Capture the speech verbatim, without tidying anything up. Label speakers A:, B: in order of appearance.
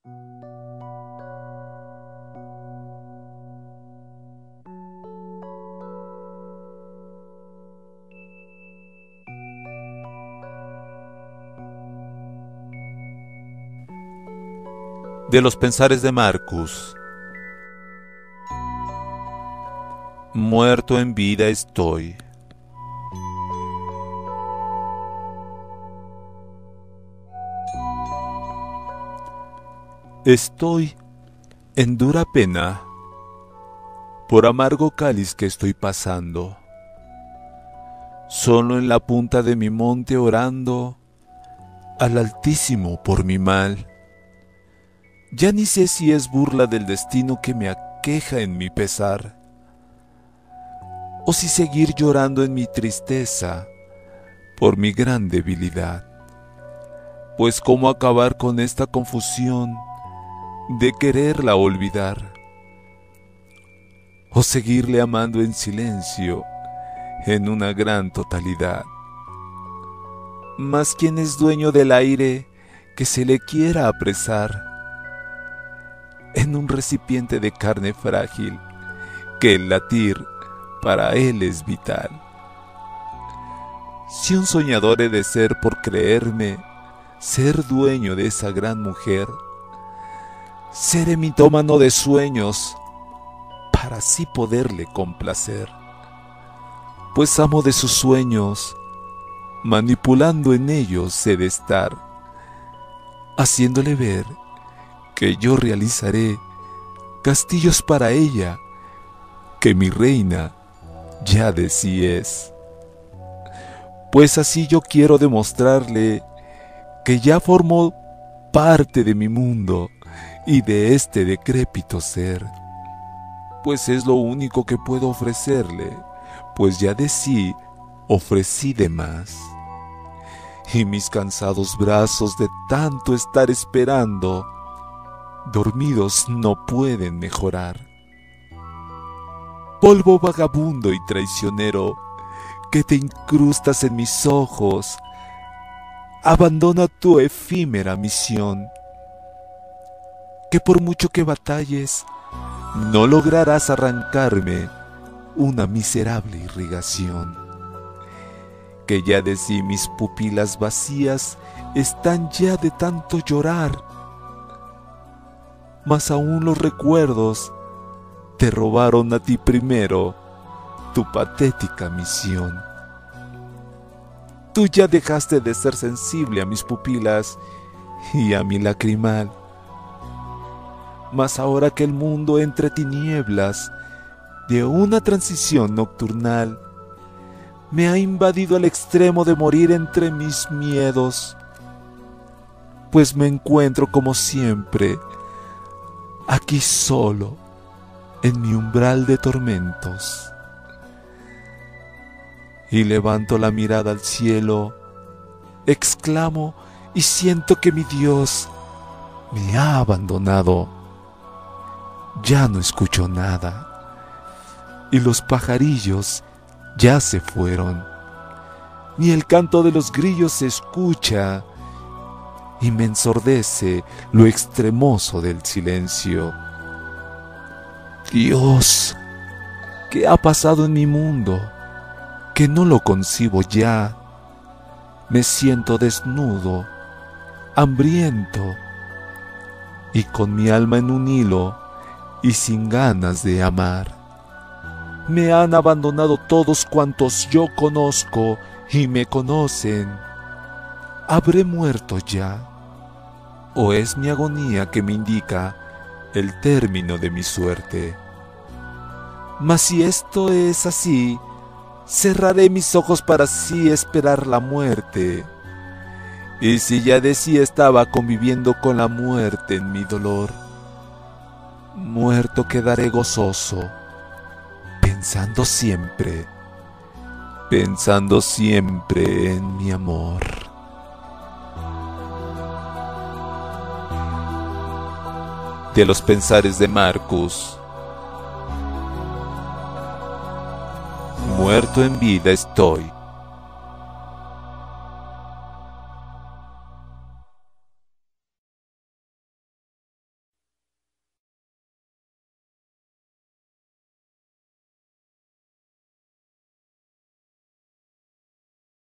A: De los pensares de Marcus. Muerto en vida estoy. Estoy en dura pena por amargo cáliz que estoy pasando, solo en la punta de mi monte orando al Altísimo por mi mal. Ya ni sé si es burla del destino que me aqueja en mi pesar, o si seguir llorando en mi tristeza por mi gran debilidad. Pues cómo acabar con esta confusión de quererla olvidar, o seguirle amando en silencio en una gran totalidad. Mas ¿quién es dueño del aire que se le quiera apresar en un recipiente de carne frágil que el latir para él es vital? Si un soñador he de ser por creerme ser dueño de esa gran mujer, seré mitómano de sueños para así poderle complacer, pues amo de sus sueños, manipulando en ellos he de estar, haciéndole ver que yo realizaré castillos para ella, que mi reina ya de sí es. Pues así yo quiero demostrarle que ya formó parte de mi mundo y de este decrépito ser, pues es lo único que puedo ofrecerle, pues ya de sí ofrecí de más, y mis cansados brazos de tanto estar esperando, dormidos no pueden mejorar. Polvo vagabundo y traicionero, que te incrustas en mis ojos, abandona tu efímera misión, que por mucho que batalles, no lograrás arrancarme una miserable irrigación, que ya de sí mis pupilas vacías están ya de tanto llorar, mas aún los recuerdos te robaron a ti primero tu patética misión. Tú ya dejaste de ser sensible a mis pupilas y a mi lacrimal, mas ahora que el mundo entre tinieblas de una transición nocturnal me ha invadido al extremo de morir entre mis miedos, pues me encuentro como siempre aquí solo en mi umbral de tormentos, y levanto la mirada al cielo, exclamo y siento que mi Dios me ha abandonado. Ya no escucho nada, y los pajarillos ya se fueron, ni el canto de los grillos se escucha, y me ensordece lo extremoso del silencio. Dios, ¿qué ha pasado en mi mundo? Que no lo concibo ya. Me siento desnudo, hambriento, y con mi alma en un hilo y sin ganas de amar. Me han abandonado todos cuantos yo conozco y me conocen. ¿Habré muerto ya? ¿O es mi agonía que me indica el término de mi suerte? Mas si esto es así, cerraré mis ojos para así esperar la muerte. Y si ya de sí estaba conviviendo con la muerte en mi dolor, muerto quedaré gozoso, pensando siempre, pensando siempre en mi amor. De los pensares de Marcus. Muerto en vida estoy.